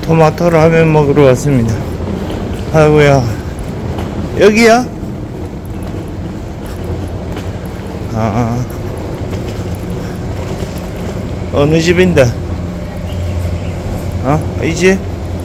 토마토 라면 먹으러 왔습니다. 아이고야, 여기야? 아, 어느 집인데? 이 집?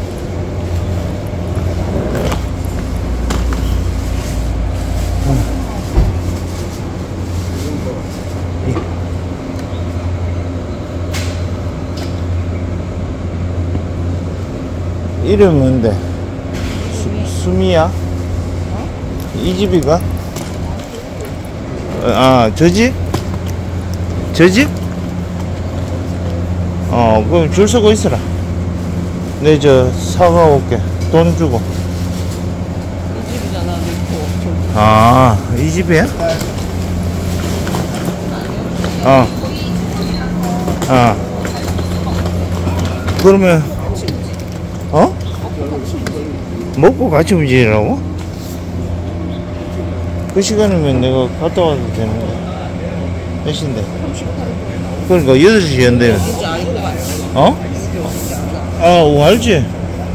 이름 뭔데? 수미야? 이 집이가? 저 집? 저 집? 그럼 줄 서고 있어라. 내 사과 올게. 돈 주고. 이 집이잖아, 이 집이야? 그러면, 먹고 같이 움직이라고? 그 시간이면 내가 갔다 와도 되는데. 몇 시인데? 그러니까 8시 연대면. 알지?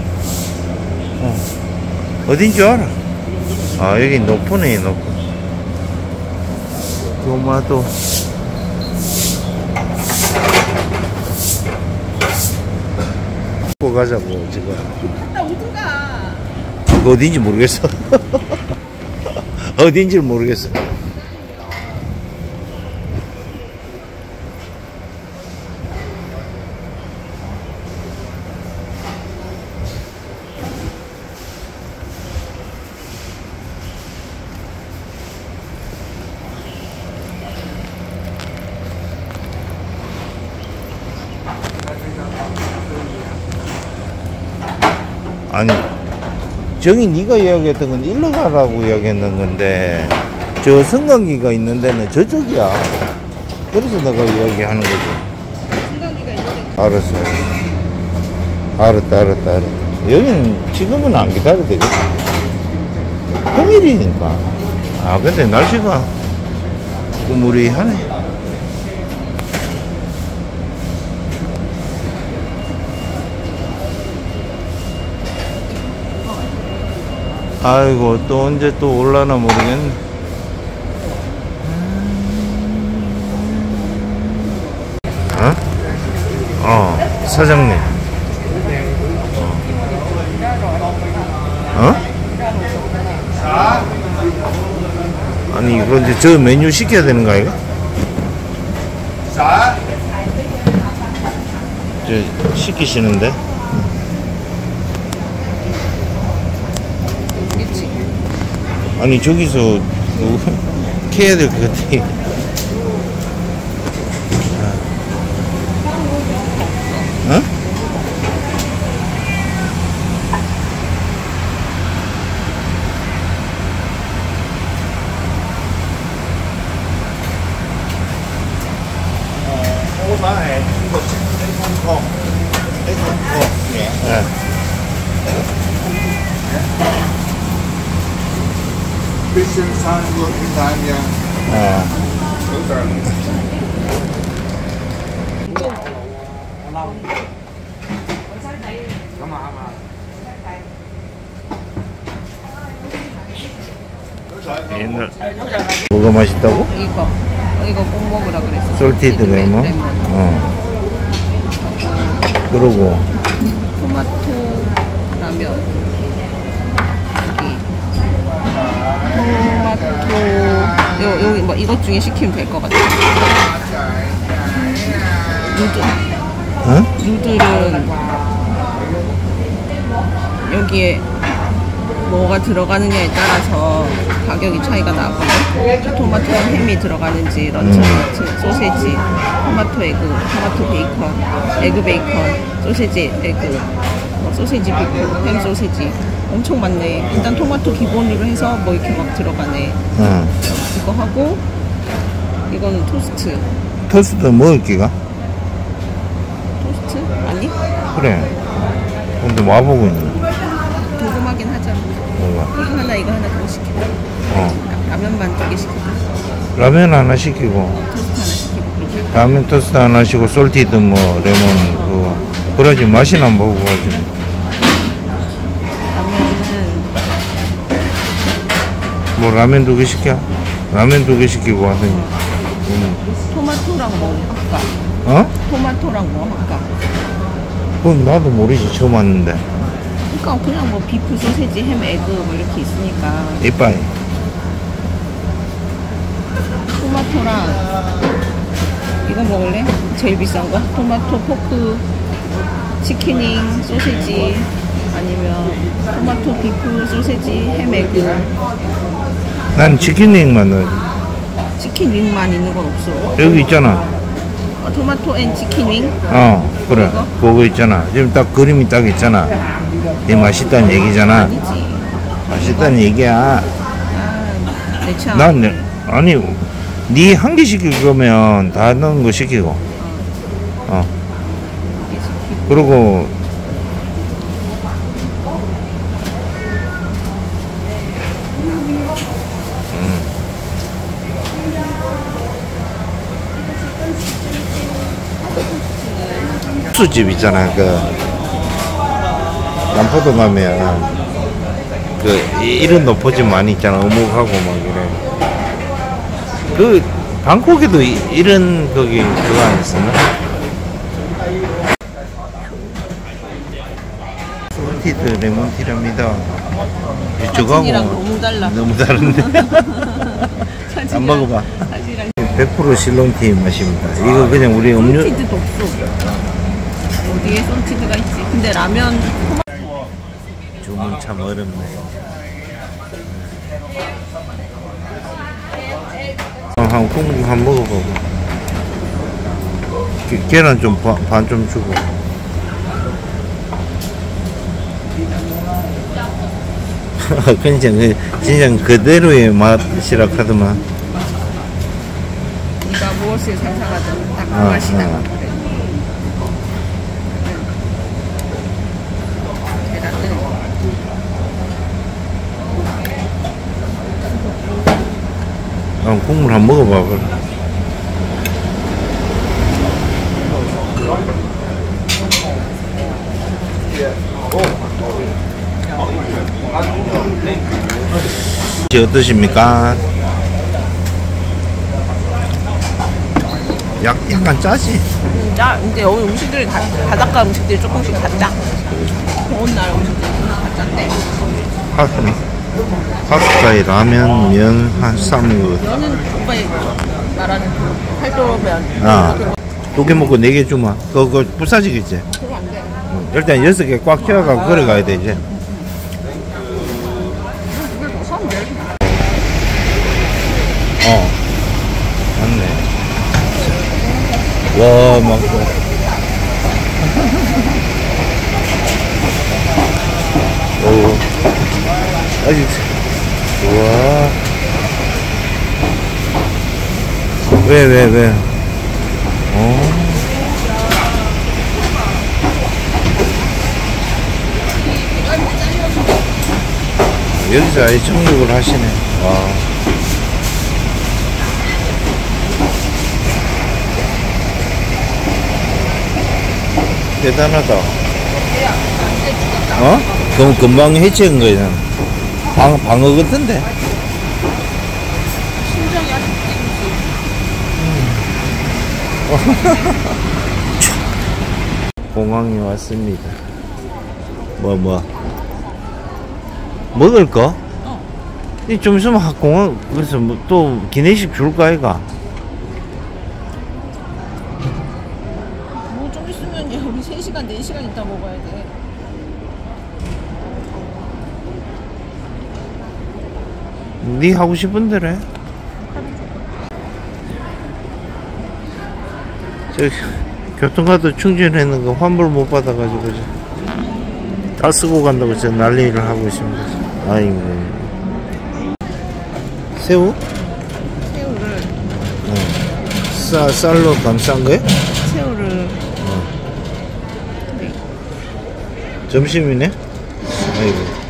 어딘지 알아? 여기 높으네, 높고. 토마토. 먹고 가자고, 지금. 나 어디가? 어딘지 모르겠어. 어딘지 모르겠어. 아니, 정이 네가 이야기했던 건 일로 가라고 이야기했는 건데, 저 성강기가 있는 데는 저쪽이야. 그래서 내가 이야기하는 거지. 성강기가 있는데. 알았다. 여기는 지금은 안 기다려도 되겠다. 평일이니까. 근데 날씨가 꾸무리하네. 아이고, 또 언제 또 올라나 모르겠네. 사장님. 아니, 그런데 저 메뉴 시켜야 되는 거 아이가? 저 시키시는데? 아니, 저기서 캐야 될 것 같아. 옛날 뭐가 맛있다고? 이거 꼭 먹으라 그랬어. 솔티드 레몬. 그러고 토마토 라면. 토마토. 여기 뭐 이것 중에 시키면 될 것 같아. 누들은 여기에 뭐가 들어가느냐에 따라서 가격이 차이가 나거든. 토마토랑 햄이 들어가는지, 런처미트, 소세지, 토마토 에그, 토마토 베이컨, 에그 베이컨, 소세지 에그, 소세지 비프, 햄 소세지 엄청 많네. 일단 토마토 기본으로 해서 뭐 이렇게 막 들어가네. 이거 하고 이거는 토스트. 토스트 먹을기가? 토스트? 아니? 그래. 근데 와보고 있네. 궁금하긴 하잖아. 뭐가? 이거 하나 이거 하나 더 시키고. 라면만 2개 시키고. 라면 하나 시키고. 토스트 하나 시키고. 라면 토스트 하나 시키고 솔티드 뭐 레몬 그거. 그러지 맛이나 먹고 가지. 뭐 라면 2개 시켜? 라면 2개 시키고 하더니 토마토랑 뭐 할까? 어? 토마토랑 뭐 할까? 그건 나도 모르지 처음 왔는데. 그러니까 그냥 뭐 비프, 소세지, 햄, 에그 뭐 이렇게 있으니까 이빠이. 토마토랑 이거 먹을래? 제일 비싼 거? 토마토, 포크, 치킨잉, 소세지 아니면 토마토, 비프, 소세지, 햄, 에그. 난 치킨링만 넣어. 치킨 윙만 있는 건 없어. 여기 있잖아. 토마토 앤 치킨 윙? 그래. 이거? 그거 있잖아. 지금 딱 그림이 딱 있잖아. 이게 맛있다는 얘기잖아. 아니지. 맛있다는 얘기야. 내 차. 아니, 니 한 개 시킬 거면 다 넣은 거 시키고. 그리고 국수집 있잖아. 그 남포동 가면 이런 노포집 많이 있잖아. 어묵하고 막 이래. 그 방콕에도 이런 거기 그거 안 했었나? 솔티드 레몬티랍니다. 사진이랑 너무 달라. 너무 다른데. 안 먹어봐. 100% 실롱티 맛입니다. 이거 그냥 우리 음료. 손티드도 없어. 어디에 손티드가 있지? 근데 라면 주문 참 어렵네. 한 국물 한 먹어보고. 계란 좀 반 좀 주고. 진짜 그대로의 맛이라 하더만. 네가 무엇을 상상하든 딱 그 맛이다. 계란은 국물 한번 먹어봐. 그래. 어떠십니까? 약간 짜지? 근데 여기 음식들이 바닷가 음식들이 조금씩 다 짜. 더운 나라 음식들이 다 짠데. 파스타에 라면, 면, 한 쌈이고. 면은 오빠의 말하는 팔도면. 2개 먹고 4개 주마. 그거 부사지겠지? 그거 안 돼. 일단 6개 꽉 채워가고 걸어가야 돼, 이제. 이걸 더 사면 돼. 맞네. 와, 막. 오. 아직. 우와. 왜? 여기서 아예 정육을 하시네. 와. 대단하다. 그럼 금방 해치운 거야. 방어 같은데? 심정이 아직 공항에 왔습니다. 먹을 거? 이 좀 있으면 공항, 그래서 또 기내식 줄까, 아이가? 뭐 좀 있으면 우리 3시간, 4시간 있다 먹어야 돼. 네 하고 싶은 대로 해. 저기 교통카드 충전했는 거 환불 못 받아가지고 다 쓰고 간다고 저 난리를 하고 있습니다. 아이고. 새우? 새우를 쌀로 감싼 거야? 새우를 네. 점심이네? 아이고.